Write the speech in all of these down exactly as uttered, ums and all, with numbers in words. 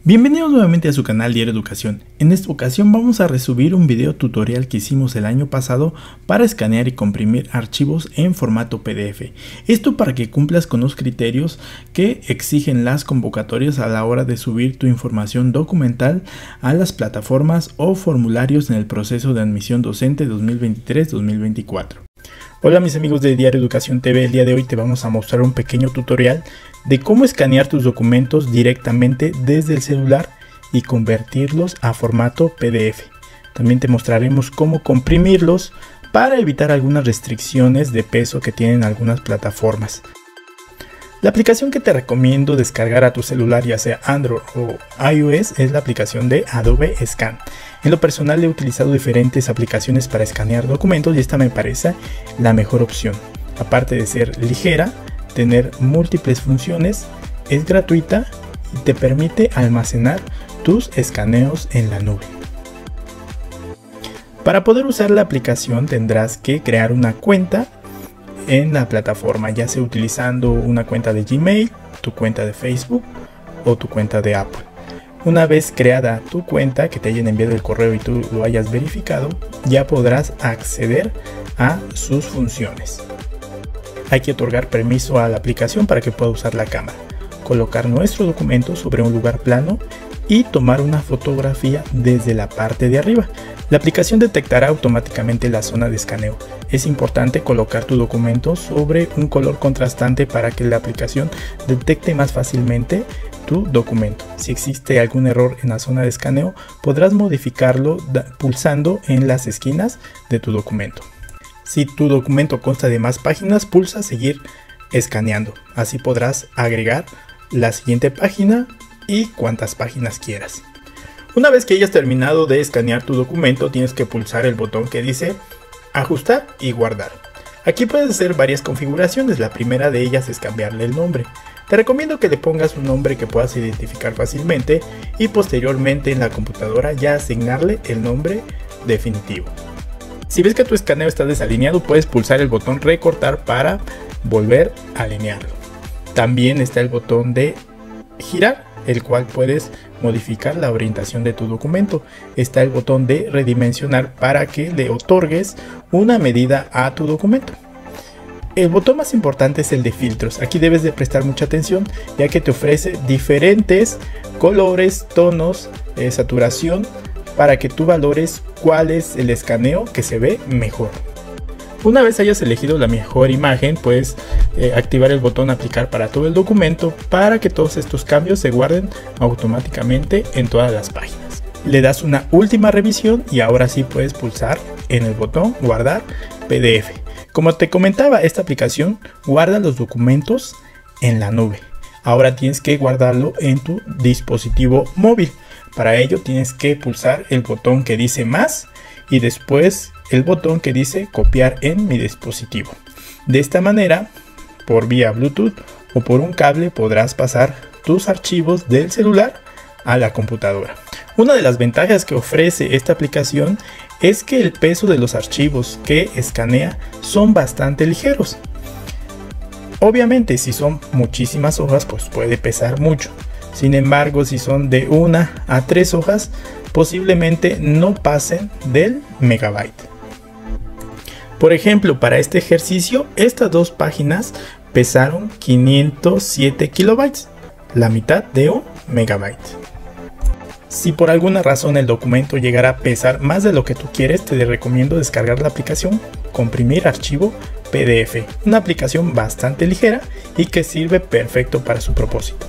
Bienvenidos nuevamente a su canal Diario Educación. En esta ocasión vamos a resubir un video tutorial que hicimos el año pasado para escanear y comprimir archivos en formato P D F. Esto para que cumplas con los criterios que exigen las convocatorias a la hora de subir tu información documental a las plataformas o formularios en el proceso de admisión docente dos mil veintitrés dos mil veinticuatro. Hola mis amigos de Diario Educación T V, el día de hoy te vamos a mostrar un pequeño tutorial de cómo escanear tus documentos directamente desde el celular y convertirlos a formato P D F. También te mostraremos cómo comprimirlos para evitar algunas restricciones de peso que tienen algunas plataformas. La aplicación que te recomiendo descargar a tu celular, ya sea Android o iOS, es la aplicación de Adobe Scan. En lo personal he utilizado diferentes aplicaciones para escanear documentos y esta me parece la mejor opción. Aparte de ser ligera, tener múltiples funciones, es gratuita y te permite almacenar tus escaneos en la nube. Para poder usar la aplicación tendrás que crear una cuenta en la plataforma, ya sea utilizando una cuenta de Gmail, tu cuenta de Facebook o tu cuenta de Apple. Una vez creada tu cuenta, que te hayan enviado el correo y tú lo hayas verificado, ya podrás acceder a sus funciones. Hay que otorgar permiso a la aplicación para que pueda usar la cámara, colocar nuestro documento sobre un lugar plano y tomar una fotografía desde la parte de arriba. La aplicación detectará automáticamente la zona de escaneo. Es importante colocar tu documento sobre un color contrastante para que la aplicación detecte más fácilmente tu documento. Si existe algún error en la zona de escaneo, podrás modificarlo pulsando en las esquinas de tu documento. Si tu documento consta de más páginas, pulsa seguir escaneando. Así podrás agregar la siguiente página y cuantas páginas quieras. Una vez que hayas terminado de escanear tu documento, tienes que pulsar el botón que dice ajustar y guardar. Aquí puedes hacer varias configuraciones. La primera de ellas es cambiarle el nombre. Te recomiendo que le pongas un nombre que puedas identificar fácilmente y posteriormente en la computadora ya asignarle el nombre definitivo. Si ves que tu escaneo está desalineado, puedes pulsar el botón recortar para volver a alinearlo. También está el botón de girar, el cual puedes modificar la orientación de tu documento. Está el botón de redimensionar para que le otorgues una medida a tu documento. El botón más importante es el de filtros. Aquí debes de prestar mucha atención, ya que te ofrece diferentes colores, tonos, eh, saturación, para que tú valores cuál es el escaneo que se ve mejor. Una vez hayas elegido la mejor imagen, puedes eh, activar el botón aplicar para todo el documento para que todos estos cambios se guarden automáticamente en todas las páginas. Le das una última revisión y ahora sí puedes pulsar en el botón guardar P D F. Como te comentaba, esta aplicación guarda los documentos en la nube. Ahora tienes que guardarlo en tu dispositivo móvil. Para ello tienes que pulsar el botón que dice más y después el botón que dice copiar en mi dispositivo. De esta manera, por vía Bluetooth o por un cable podrás pasar tus archivos del celular a la computadora. Una de las ventajas que ofrece esta aplicación es que el peso de los archivos que escanea son bastante ligeros. Obviamente, si son muchísimas hojas, pues puede pesar mucho. Sin embargo, si son de una a tres hojas, posiblemente no pasen del megabyte. Por ejemplo, para este ejercicio, estas dos páginas pesaron quinientos siete kilobytes, la mitad de un megabyte. Si por alguna razón el documento llegara a pesar más de lo que tú quieres, te recomiendo descargar la aplicación Comprimir Archivo P D F, una aplicación bastante ligera y que sirve perfecto para su propósito.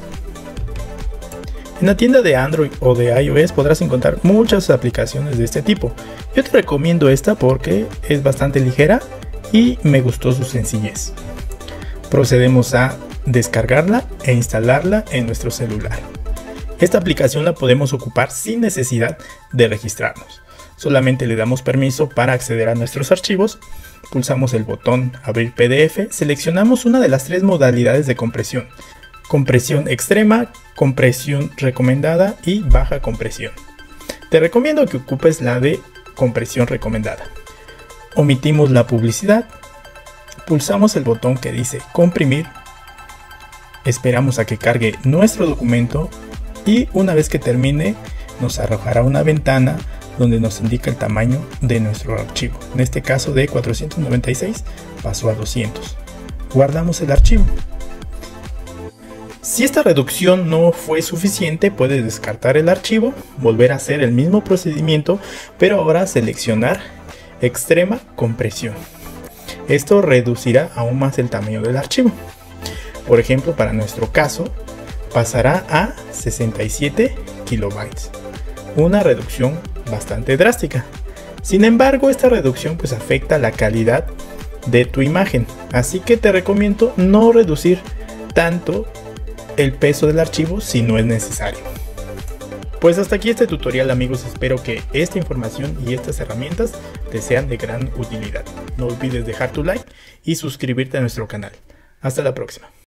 En la tienda de Android o de iOS podrás encontrar muchas aplicaciones de este tipo. Yo te recomiendo esta porque es bastante ligera y me gustó su sencillez. Procedemos a descargarla e instalarla en nuestro celular. Esta aplicación la podemos ocupar sin necesidad de registrarnos. Solamente le damos permiso para acceder a nuestros archivos, pulsamos el botón abrir P D F, seleccionamos una de las tres modalidades de compresión: compresión extrema, compresión recomendada y baja compresión. Te recomiendo que ocupes la de compresión recomendada. Omitimos la publicidad, pulsamos el botón que dice comprimir, esperamos a que cargue nuestro documento Y una vez que termine, nos arrojará una ventana donde nos indica el tamaño de nuestro archivo. En este caso de cuatrocientos noventa y seis pasó a doscientos. Guardamos el archivo. Si esta reducción no fue suficiente, puedes descartar el archivo, volver a hacer el mismo procedimiento, pero ahora seleccionar extrema compresión. Esto reducirá aún más el tamaño del archivo. Por ejemplo, para nuestro caso, pasará a sesenta y siete kilobytes. Una reducción bastante drástica. Sin embargo, esta reducción pues afecta la calidad de tu imagen, así que te recomiendo no reducir tanto el peso del archivo si no es necesario. Pues hasta aquí este tutorial, amigos. Espero que esta información y estas herramientas te sean de gran utilidad. No olvides dejar tu like y suscribirte a nuestro canal. Hasta la próxima.